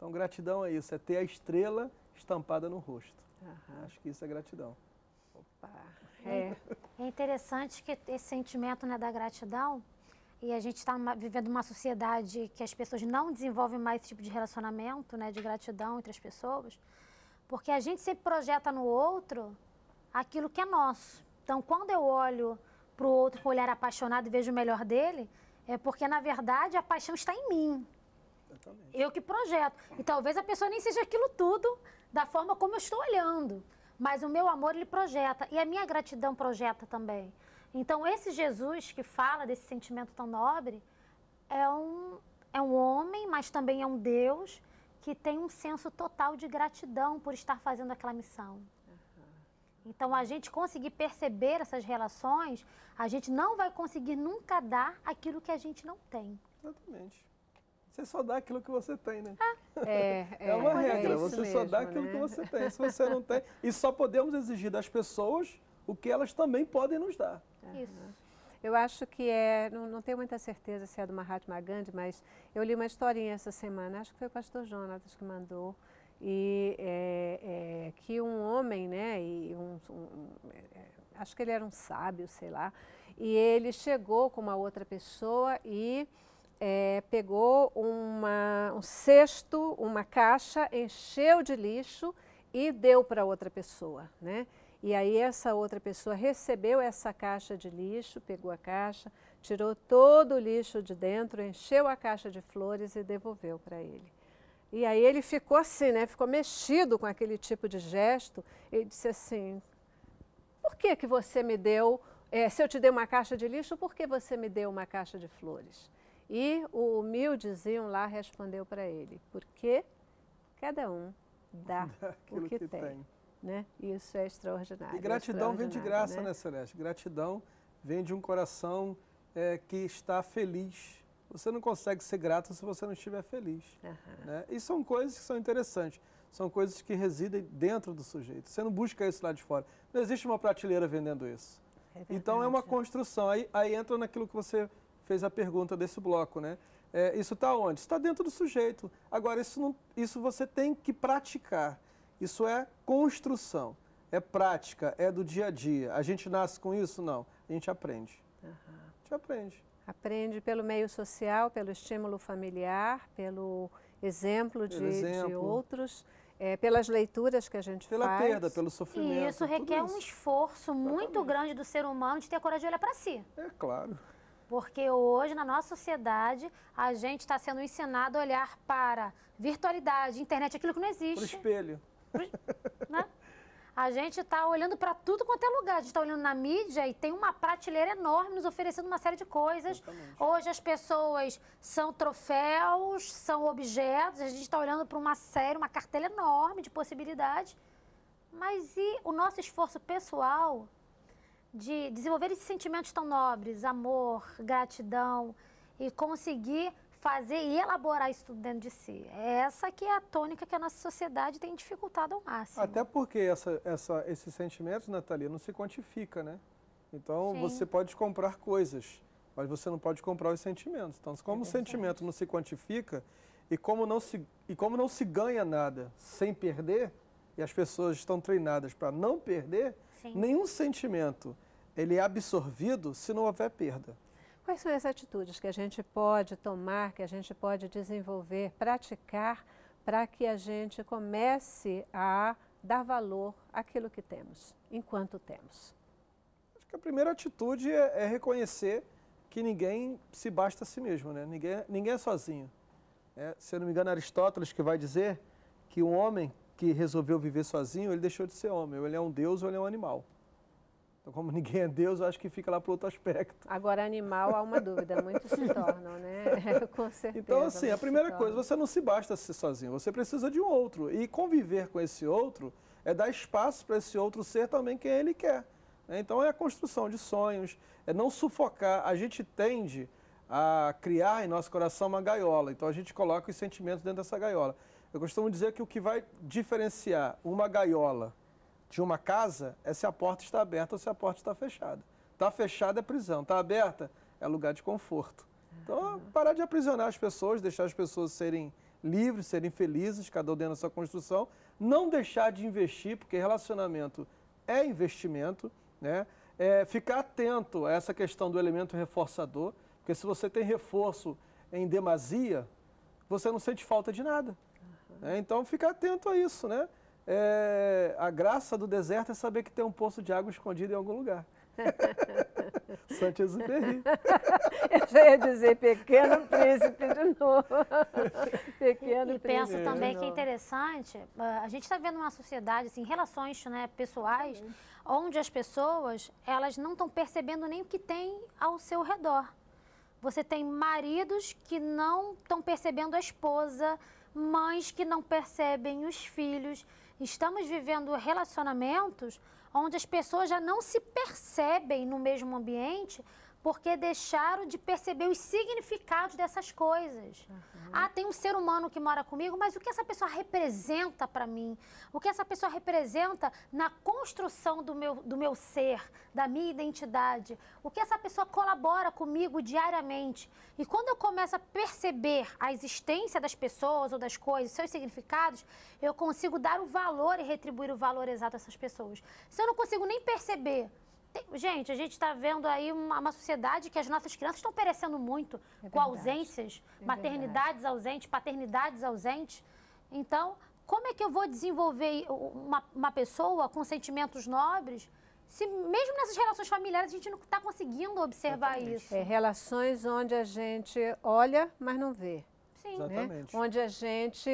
S3: Então, gratidão é isso, é ter a estrela estampada no rosto. Acho que isso é gratidão.
S1: Opa,
S4: É interessante que esse sentimento, né, da gratidão, e a gente está vivendo uma sociedade que as pessoas não desenvolvem mais esse tipo de relacionamento, né, de gratidão entre as pessoas, porque a gente sempre projeta no outro aquilo que é nosso. Então, quando eu olho para o outro com um olhar apaixonado e vejo o melhor dele, é porque, na verdade, a paixão está em mim.
S3: Exatamente.
S4: Eu que projeto. E talvez a pessoa nem seja aquilo tudo da forma como eu estou olhando. Mas o meu amor, ele projeta. E a minha gratidão projeta também. Então, esse Jesus que fala desse sentimento tão nobre é um homem, mas também é um Deus que tem um senso total de gratidão por estar fazendo aquela missão. Então, a gente conseguir perceber essas relações, a gente não vai conseguir nunca dar aquilo que a gente não tem.
S3: Exatamente. Você só dá aquilo que você tem, né?
S1: É
S3: uma regra,
S1: isso
S3: você só dá
S1: mesmo,
S3: aquilo
S1: né?
S3: que você tem. Se você não tem, e só podemos exigir das pessoas o que elas também podem nos dar.
S4: Isso.
S1: Eu acho que não tenho muita certeza se é do Mahatma Gandhi, mas eu li uma historinha essa semana, acho que foi o pastor Jonatas que mandou, e que um homem, né, acho que ele era um sábio, sei lá, e ele chegou com uma outra pessoa e pegou um cesto, uma caixa, encheu de lixo e deu para outra pessoa, né? E aí essa outra pessoa recebeu essa caixa de lixo, pegou a caixa, tirou todo o lixo de dentro, encheu a caixa de flores e devolveu para ele. E aí ele ficou assim, né? Ficou mexido com aquele tipo de gesto. Ele disse assim, por que que você me deu, se eu te dei uma caixa de lixo, por que você me deu uma caixa de flores? E o humildezinho lá respondeu para ele, porque cada um dá o que tem. Né? Isso é extraordinário.
S3: E gratidão vem de graça, né, Celeste? Gratidão vem de um coração que está feliz. Você não consegue ser grato se você não estiver feliz. Né? E são coisas que são interessantes. São coisas que residem dentro do sujeito. Você não busca isso lá de fora. Não existe uma prateleira vendendo isso. Então é uma construção. Aí entra naquilo que você fez a pergunta desse bloco, né? Isso está onde? Está dentro do sujeito. Agora, isso você tem que praticar. Isso é construção, é prática, é do dia a dia. A gente nasce com isso? Não. A gente aprende. A gente aprende.
S1: Aprende pelo meio social, pelo estímulo familiar, pelo exemplo de outros, pelas leituras que a gente faz.
S3: Pela perda, pelo sofrimento.
S4: E isso requer um esforço muito grande do ser humano de ter coragem de olhar para si.
S3: É claro.
S4: Porque hoje, na nossa sociedade, a gente está sendo ensinado a olhar para virtualidade, internet, aquilo que não existe.
S3: Para o espelho.
S4: Né? A gente está olhando para tudo quanto é lugar. A gente está olhando na mídia e tem uma prateleira enorme nos oferecendo uma série de coisas. Exatamente. Hoje as pessoas são troféus, são objetos. A gente está olhando para uma cartela enorme de possibilidades. Mas e o nosso esforço pessoal de desenvolver esses sentimentos tão nobres, amor, gratidão, e conseguir fazer e elaborar isso tudo dentro de si? Essa que é a tônica que a nossa sociedade tem dificultado ao máximo.
S3: Até porque esses sentimentos, Nathalia, não se quantifica, né? Então, você pode comprar coisas, mas você não pode comprar os sentimentos. Então, como o sentimento não se quantifica e como não se ganha nada sem perder, e as pessoas estão treinadas para não perder, nenhum sentimento ele é absorvido se não houver perda.
S1: Quais são as atitudes que a gente pode tomar, que a gente pode desenvolver, praticar, para que a gente comece a dar valor àquilo que temos, enquanto temos?
S3: Acho que a primeira atitude é reconhecer que ninguém se basta a si mesmo, né? Ninguém é sozinho. Se eu não me engano, Aristóteles que vai dizer que um homem que resolveu viver sozinho, ele deixou de ser homem, ou ele é um deus ou ele é um animal. Então, como ninguém é Deus, eu acho que fica lá para outro aspecto.
S1: Agora, animal, há uma dúvida, muitos se tornam, né? Com certeza.
S3: Então, assim, a primeira coisa, você não se basta ser sozinho, você precisa de um outro. E conviver com esse outro é dar espaço para esse outro ser também quem ele quer. Então, é a construção de sonhos, é não sufocar. A gente tende a criar em nosso coração uma gaiola, então a gente coloca os sentimentos dentro dessa gaiola. Eu costumo dizer que o que vai diferenciar uma gaiola de uma casa é se a porta está aberta ou se a porta está fechada. Está fechada é prisão, está aberta é lugar de conforto. Então, parar de aprisionar as pessoas, deixar as pessoas serem livres, serem felizes, cada um dentro da sua construção, não deixar de investir, porque relacionamento é investimento, né? Ficar atento a essa questão do elemento reforçador, porque se você tem reforço em demasia, você não sente falta de nada. Então, ficar atento a isso, né? A graça do deserto é saber que tem um poço de água escondido em algum lugar. Saint-Exupéry.
S1: Eu já ia dizer Pequeno Príncipe de novo. Pequeno
S4: E
S1: Príncipe.
S4: penso também que é interessante, a gente está vendo uma sociedade, assim, relações, né, pessoais, onde as pessoas, elas não estão percebendo nem o que tem ao seu redor. Você tem maridos que não estão percebendo a esposa, mães que não percebem os filhos. Estamos vivendo relacionamentos onde as pessoas já não se percebem no mesmo ambiente porque deixaram de perceber os significados dessas coisas. Tem um ser humano que mora comigo, mas o que essa pessoa representa para mim? O que essa pessoa representa na construção do meu ser, da minha identidade? O que essa pessoa colabora comigo diariamente? E quando eu começo a perceber a existência das pessoas ou das coisas, seus significados, eu consigo dar o valor e retribuir o valor exato a essas pessoas. Se eu não consigo nem perceber, gente, a gente está vendo aí uma sociedade que as nossas crianças estão perecendo muito, com ausências, maternidades ausentes, paternidades ausentes. Então, como é que eu vou desenvolver uma pessoa com sentimentos nobres se mesmo nessas relações familiares a gente não está conseguindo observar isso?
S1: Relações onde a gente olha, mas não vê.
S4: Sim.
S3: Exatamente.
S1: Onde a gente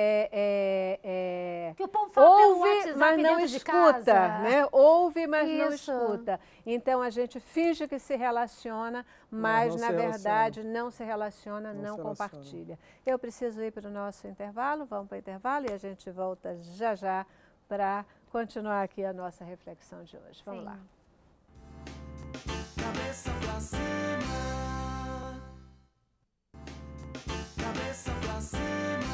S4: que o povo fala pelo
S1: ouve,
S4: WhatsApp
S1: mas não
S4: dentro de
S1: escuta,
S4: casa.
S1: né? Ouve, mas não
S4: Isso.
S1: escuta. Então a gente finge que se relaciona, mas
S3: não
S1: na
S3: se
S1: verdade não se relaciona, não
S3: se
S1: compartilha. Eu preciso ir para o nosso intervalo, vamos para o intervalo e a gente volta já já para continuar aqui a nossa reflexão de hoje. Vamos lá.
S5: Cabeça pra cima. Cabeça pra cima.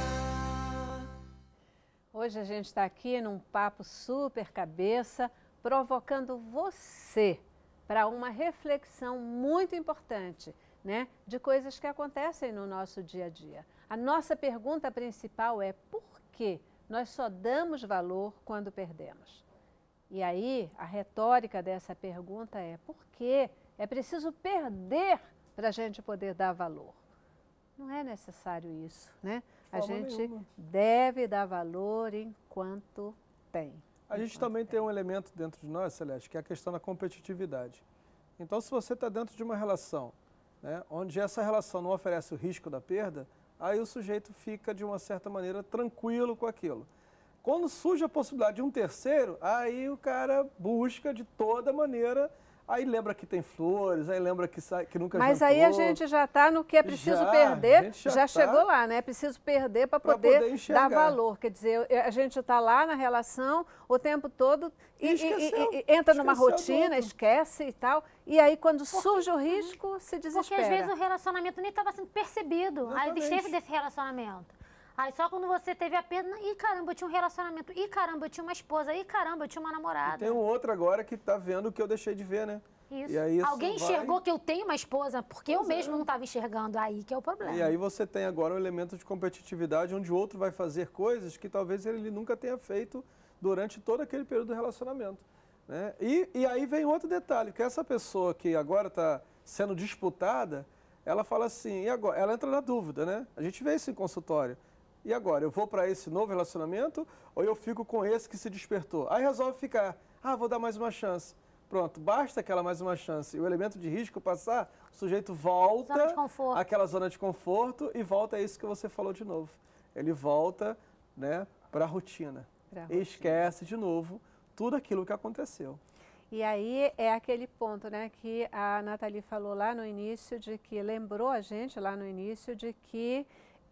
S1: Hoje a gente está aqui num papo super cabeça, provocando você para uma reflexão muito importante, né, de coisas que acontecem no nosso dia a dia. A nossa pergunta principal é por que nós só damos valor quando perdemos? E aí, a retórica dessa pergunta é por que é preciso perder para a gente poder dar valor? Não é necessário isso, né? A gente deve dar valor enquanto tem.
S3: A gente também tem um elemento dentro de nós, Celeste, que é a questão da competitividade. Então, se você está dentro de uma relação, né, onde essa relação não oferece o risco da perda, aí o sujeito fica, de uma certa maneira, tranquilo com aquilo. Quando surge a possibilidade de um terceiro, aí o cara busca de toda maneira, aí lembra que tem flores, aí lembra que nunca jantou.
S1: Mas aí a gente já está no que é preciso perder, já chegou lá, né? É preciso perder para poder dar valor. Quer dizer, a gente está lá na relação o tempo todo e entra numa rotina, esquece e tal. E aí quando surge o risco, se desespera.
S4: Porque às vezes o relacionamento nem estava sendo percebido, a desfecho desse relacionamento. Aí só quando você teve a perda, ih, caramba, eu tinha um relacionamento, ih, caramba, eu tinha uma esposa, ih, caramba, eu tinha uma namorada.
S3: E tem um outro agora que está vendo o que eu deixei de ver, né?
S4: Isso.
S3: E aí
S4: alguém enxergou que eu tenho uma esposa, porque eu mesmo não estava enxergando, aí que é o problema.
S3: E aí você tem agora um elemento de competitividade, onde o outro vai fazer coisas que talvez ele nunca tenha feito durante todo aquele período do relacionamento, né? E aí vem outro detalhe, que essa pessoa que agora está sendo disputada, ela fala assim, e agora? Ela entra na dúvida, né? A gente vê isso em consultório. E agora, eu vou para esse novo relacionamento ou eu fico com esse que se despertou? Aí resolve ficar, vou dar mais uma chance. Pronto, basta aquela mais uma chance. E o elemento de risco passar, o sujeito volta àquela zona de conforto e volta a isso que você falou de novo. Ele volta, né, para a rotina. E esquece de novo tudo aquilo que aconteceu.
S1: E aí é aquele ponto, né, que a Nathalie falou lá no início, de que lembrou a gente lá no início de que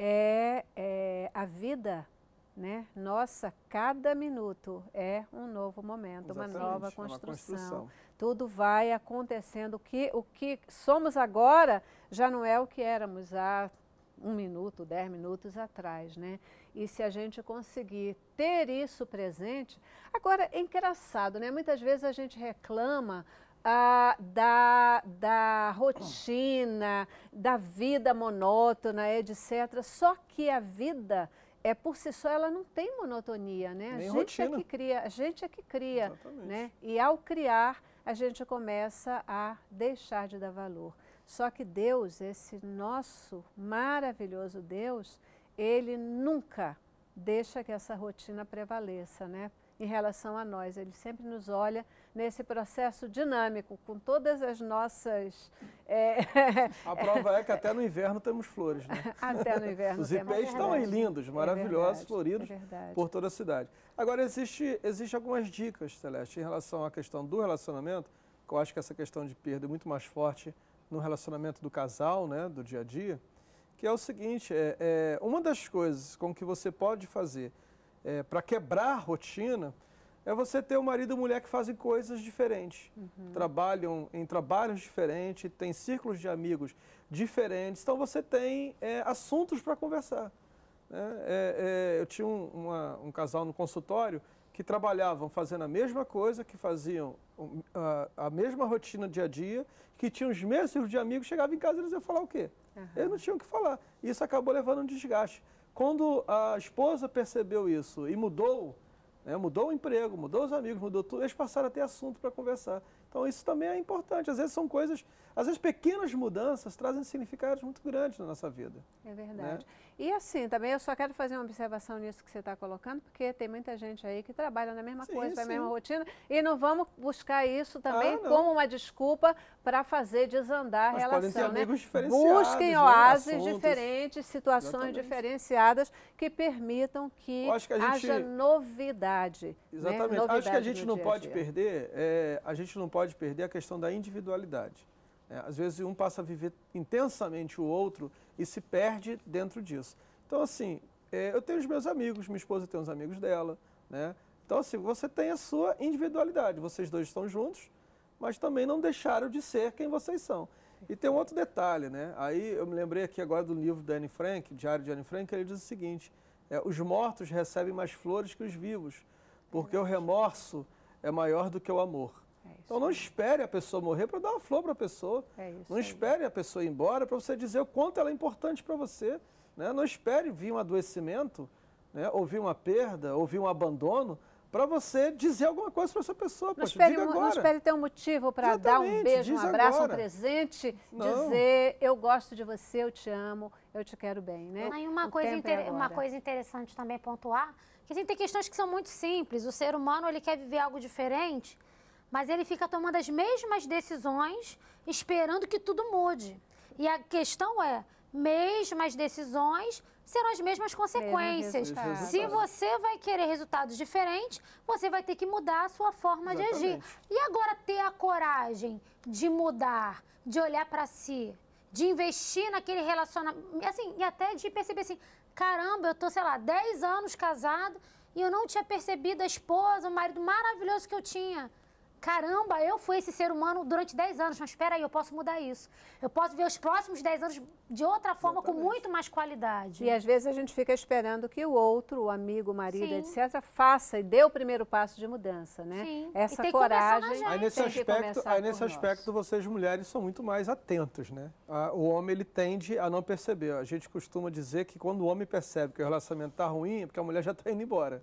S1: a vida, né, nossa, cada minuto é um novo momento, uma nova construção. Tudo vai acontecendo. O que somos agora já não é o que éramos há 1 minuto, 10 minutos atrás, né? E se a gente conseguir ter isso presente... Agora, é engraçado, né? Muitas vezes a gente reclama da rotina, da vida monótona, etc. Só que a vida, por si só, ela não tem monotonia, né?
S3: Nem
S1: a
S3: rotina.
S1: gente é que cria,
S3: Exatamente.
S1: né? E ao criar, a gente começa a deixar de dar valor. Só que Deus, esse nosso maravilhoso Deus, Ele nunca deixa que essa rotina prevaleça, né? Em relação a nós. Ele sempre nos olha nesse processo dinâmico, com todas as nossas...
S3: A prova é que até no inverno temos flores, né?
S1: Até no inverno
S3: Os
S1: temos.
S3: ipês estão aí lindos, maravilhosos, floridos
S1: verdade.
S3: por toda a cidade. Agora, existe algumas dicas, Celeste, em relação à questão do relacionamento, que eu acho que essa questão de perda é muito mais forte no relacionamento do casal, né, do dia a dia, que é o seguinte, uma das coisas com que você pode fazer para quebrar a rotina é você ter um marido e mulher que fazem coisas diferentes, trabalham em trabalhos diferentes, tem círculos de amigos diferentes, então você tem assuntos para conversar. Né? Eu tinha um casal no consultório que trabalhavam fazendo a mesma coisa, que faziam a mesma rotina dia a dia, que tinham os mesmos círculos de amigos, chegavam em casa e eles iam falar o quê? Eles não tinham o que falar. Isso acabou levando um desgaste. Quando a esposa percebeu isso e mudou, né, mudou o emprego, mudou os amigos, mudou tudo, eles passaram a ter assunto para conversar. Então isso também é importante. Às vezes são coisas, às vezes pequenas mudanças trazem significados muito grandes na nossa vida.
S1: É verdade. Né? E assim, também eu só quero fazer uma observação nisso que você está colocando, porque tem muita gente aí que trabalha na mesma coisa, na mesma rotina, e não vamos buscar isso também como uma desculpa para fazer desandar a relação. Podem ter amigos diferenciados, busquem oásis diferentes, situações diferenciadas que permitam que haja novidade.
S3: Exatamente.
S1: Né? Novidade
S3: acho que a gente não pode perder, a gente não pode perder a questão da individualidade. Às vezes um passa a viver intensamente o outro e se perde dentro disso. Então, assim, eu tenho os meus amigos, minha esposa tem os amigos dela, né? Então, assim, você tem a sua individualidade. Vocês dois estão juntos, mas também não deixaram de ser quem vocês são. E tem um outro detalhe, né? Aí eu me lembrei aqui agora do livro da Anne Frank, Diário de Anne Frank, ele diz o seguinte, os mortos recebem mais flores que os vivos, porque o remorso é maior do que o amor. Então não espere a pessoa morrer para dar uma flor para a pessoa. Não espere a pessoa ir embora para você dizer o quanto ela é importante para você. Né? Não espere vir um adoecimento, né? Ouvir uma perda, ouvir um abandono, para você dizer alguma coisa para essa pessoa. Não
S1: espere ter um motivo para dar um beijo, um abraço, um presente, dizer eu gosto de você, eu te amo, eu te quero bem. Né?
S4: Aí uma coisa interessante também pontuar, que assim, tem questões que são muito simples. O ser humano ele quer viver algo diferente, mas ele fica tomando as mesmas decisões, esperando que tudo mude. E a questão é, mesmas decisões serão as mesmas consequências. Se você vai querer resultados diferentes, você vai ter que mudar a sua forma de agir. E agora ter a coragem de mudar, de olhar para si, de investir naquele relacionamento, assim, e até de perceber assim, caramba, eu tô, sei lá, 10 anos casado e eu não tinha percebido a esposa, o marido maravilhoso que eu tinha. Caramba, eu fui esse ser humano durante 10 anos, mas espera aí, eu posso mudar isso. Eu posso ver os próximos 10 anos de outra forma, com muito mais qualidade.
S1: E às vezes a gente fica esperando que o outro, o amigo, o marido, etc., faça e dê o primeiro passo de mudança, né?
S4: Sim.
S1: Essa coragem.
S3: Aí nesse aspecto vocês mulheres são muito mais atentos, né? O homem ele tende a não perceber. A gente costuma dizer que quando o homem percebe que o relacionamento está ruim, é porque a mulher já está indo embora.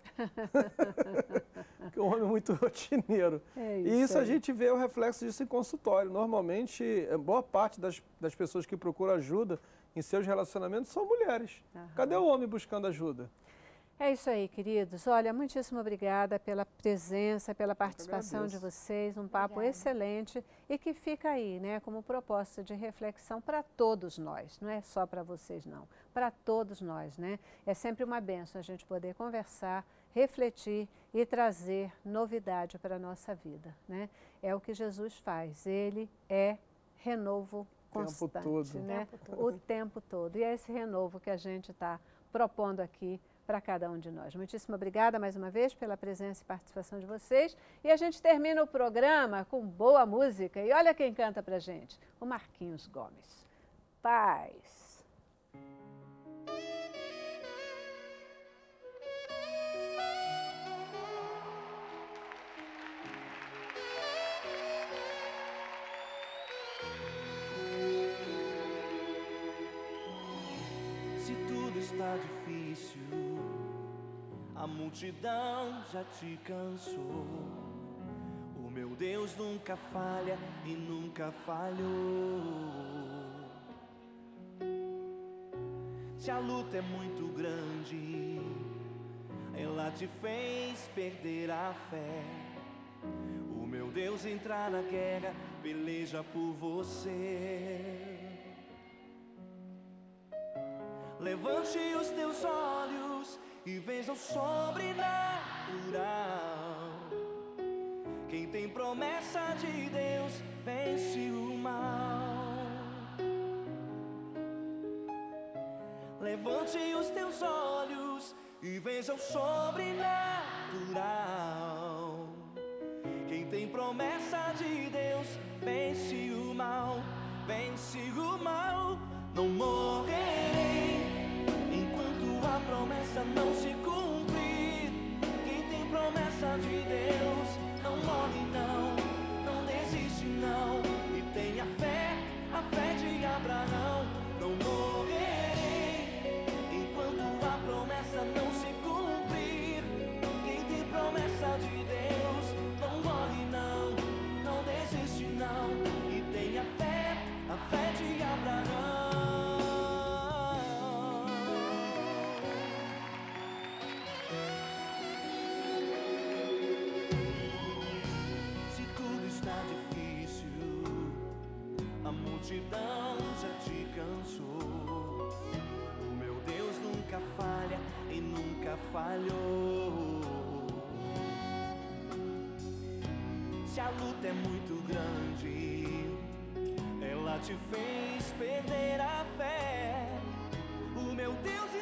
S3: Porque o homem é muito rotineiro. E isso a gente vê o reflexo disso em consultório. Normalmente, boa parte das pessoas que procuram ajuda em seus relacionamentos são mulheres. Cadê o homem buscando ajuda?
S1: É isso aí, queridos. Olha, muitíssimo obrigada pela presença, pela participação de vocês. Um papo excelente e que fica aí, né, como proposta de reflexão para todos nós. Não é só para vocês, não. Para todos nós, né? É sempre uma bênção a gente poder conversar, refletir e trazer novidade para a nossa vida, né? É o que Jesus faz. Ele é renovo constante, né? O tempo todo. E é esse renovo que a gente está propondo aqui para cada um de nós. Muitíssimo obrigada mais uma vez pela presença e participação de vocês. E a gente termina o programa com boa música. E olha quem canta para a gente, o Marquinhos Gomes. Paz.
S5: está difícil, a multidão já te cansou. O meu Deus nunca falha e nunca falhou. Se a luta é muito grande, ela te fez perder a fé. O meu Deus entra na guerra, peleja por você. Levante os teus olhos e veja o sobrenatural. Quem tem promessa de Deus vence o mal. Levante os teus olhos e veja o sobrenatural. Quem tem promessa de Deus vence o mal, vence o mal. Não morrerei enquanto a promessa não se cumprir. Quem tem promessa de Deus não morre não, não desiste não. E tenha fé, a fé de Abraão. Não morrerei enquanto a promessa não se cumprir. Quem tem promessa de Deus não morre não, não desiste não. E tenha fé, a fé de Abraão. A multidão já te cansou. O meu Deus nunca falha e nunca falhou. Se a luta é muito grande, ela te fez perder a fé. O meu Deus